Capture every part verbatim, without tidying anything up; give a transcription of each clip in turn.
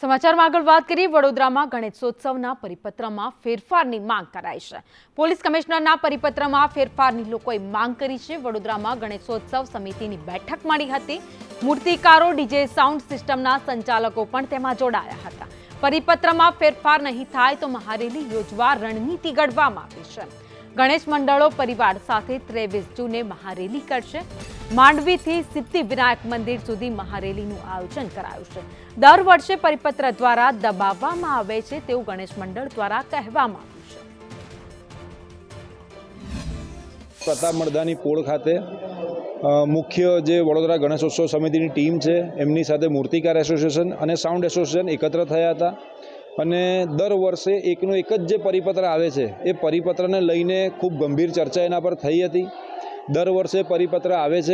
સમાચારમાં આગળ વાત કરીએ વડોદરામાં ગણેશોત્સવના પરિપત્રમાં ફેરફારની માંગ કરાઈ છે। પોલીસ કમિશનરના પરિપત્રમાં ફેરફારની લોકોએ માંગ કરી છે। વડોદરામાં ગણેશોત્સવ સમિતિની બેઠક મળી હતી। મૂર્તિકારો, ડીજે, સાઉન્ડ સિસ્ટમના સંચાલકો પણ તેમાં જોડાયા હતા। પરિપત્રમાં ફેરફાર નહીં થાય તો મહારેલી યોજવા રણનીતિ ઘડવામાં આવી છે। ગણેશ મંડળો પરિવાર સાથે ત્રેવીસ જૂને મહારેલી કરશે। માંડવીથી સિદ્ધિવિનાયક મંદિર સુધી મહારેલીનું આયોજન કરાયું છે। દર વર્ષે પરિપત્ર દ્વારા દબાવવામાં આવે છે તેવું ગણેશ મંડળ દ્વારા કહેવામાં આવ્યું છે। પ્રતાપ મડદાની પોળ ખાતે મુખ્ય જે વડોદરા ગણેશોત્સવ સમિતિની ટીમ છે એમની સાથે મૂર્તિકાર એસોસિએશન અને સાઉન્ડ એસોસિએશન એકત્ર થયા હતા અને દર વર્ષે એકનો એક જ જે પરિપત્ર આવે છે એ પરિપત્રને લઈને ખૂબ ગંભીર ચર્ચા એના પર થઈ હતી। દર વર્ષે પરિપત્ર આવે છે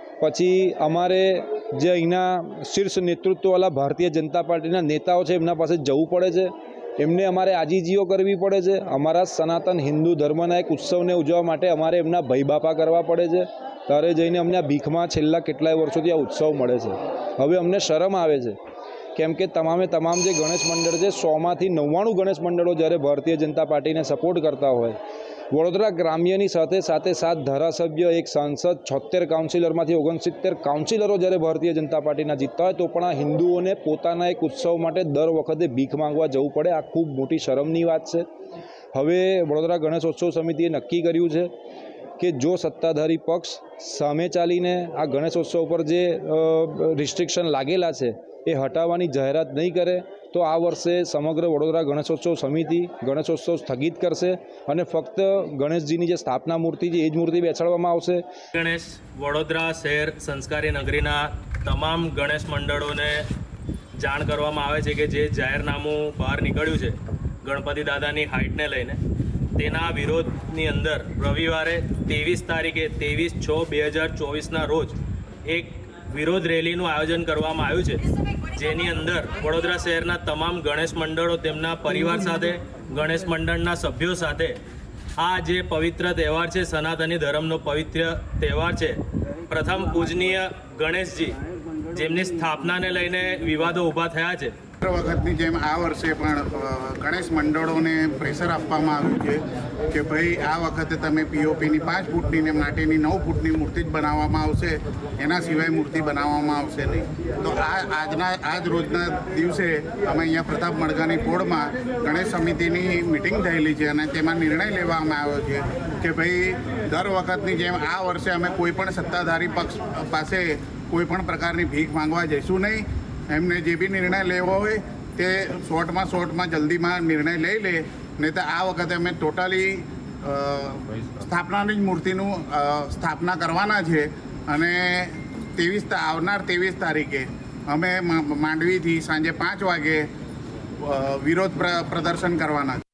પછી અમારે જે અહીંના શીર્ષ નેતૃત્વવાળા ભારતીય જનતા પાર્ટીના નેતાઓ છે એમના પાસે જવું પડે છે, એમને અમારે આજીજીઓ કરવી પડે છે। અમારા સનાતન હિન્દુ ધર્મના એક ઉત્સવને ઉજવવા માટે અમારે એમના ભઈ બાપા કરવા પડે છે, ત્યારે જઈને અમને આ ભીખમાં છેલ્લા કેટલાય વર્ષોથી આ ઉત્સવ મળે છે। હવે અમને શરમ આવે છે કેમ કે તમામે તમામ જે ગણેશ મંડળ છે સોમાંથી નવ્વાણું ગણેશ મંડળો જ્યારે ભારતીય જનતા પાર્ટીને સપોર્ટ કરતા હોય, વડોદરા ગ્રામ્યની સાથે સાથે સાત ધારાસભ્ય, એક સાંસદ, છોતેર કાઉન્સિલરમાંથી ઓગણસિત્તેર કાઉન્સિલરો જ્યારે ભારતીય જનતા પાર્ટીના જીતતા હોય તો પણ આ હિન્દુઓને પોતાના એક ઉત્સવ માટે દર વખતે ભીખ માંગવા જવું પડે, આ ખૂબ મોટી શરમની વાત છે। હવે વડોદરા ગણેશોત્સવ સમિતિએ નક્કી કર્યું છે કે જો સત્તાધારી પક્ષ સામે ચાલીને આ ગણેશોત્સવ પર જે રિસ્ટ્રિક્શન લાગેલા છે એ હટાવવાની જાહેરાત નહીં કરે તો આ વર્ષે સમગ્ર વડોદરા ગણેશોત્સવ સમિતિ ગણેશોત્સવ સ્થગિત કરશે અને ફક્ત ગણેશજીની જે સ્થાપના મૂર્તિ છે એ જ મૂર્તિ બેસાડવામાં આવશે। ગણેશ વડોદરા શહેર સંસ્કારી નગરીના તમામ ગણેશ મંડળોને જાણ કરવામાં આવે છે કે જે જાહેરનામું બહાર નીકળ્યું છે ગણપતિ દાદાની હાઇટને લઈને, તેના વિરોધની અંદર રવિવારે ત્રેવીસ તારીખે ત્રેવીસ છ બે હજાર ચોવીસના રોજ એક વિરોધ રેલીનું આયોજન કરવામાં આવ્યું છે, જેની અંદર વડોદરા શહેરના તમામ ગણેશ મંડળો તેમના પરિવાર સાથે, ગણેશ મંડળના સભ્યો સાથે આ જે પવિત્ર તહેવાર છે, સનાતની ધર્મનો પવિત્ર તહેવાર છે, પ્રથમ પૂજનીય ગણેશજી જેમની સ્થાપનાને લઈને વિવાદો ઊભા થયા છે। દર વખતની જેમ આ વર્ષે પણ ગણેશ મંડળોને પ્રેશર આપવામાં આવ્યું છે કે ભાઈ આ વખતે તમે પીઓપીની પાંચ ફૂટની ને માટીની નવ ફૂટની મૂર્તિ જ બનાવવામાં આવશે, એના સિવાય મૂર્તિ બનાવવામાં આવશે નહીં। તો આ આજના આજ રોજના દિવસે અમે અહીંયા પ્રતાપ મડદાની પોળમાં ગણેશ સમિતિની મિટિંગ થયેલી છે અને તેમાં નિર્ણય લેવામાં આવ્યો છે કે ભાઈ દર વખતની જેમ આ વર્ષે અમે કોઈ પણ સત્તાધારી પક્ષ પાસે કોઈ પણ પ્રકારની ભીખ માંગવા જઈશું નહીં। એમને જે બી નિર્ણય લેવો હોય તે શોર્ટમાં શોર્ટમાં જલ્દીમાં નિર્ણય લઈ લે, નહીં તો આ વખતે અમે ટોટલી સ્થાપનાની જ મૂર્તિનું સ્થાપના કરવાના છે અને ત્રેવીસ આવનાર ત્રેવીસ તારીખે અમે માંડવીથી સાંજે પાંચ વાગે વિરોધ પ્રદર્શન કરવાના છે।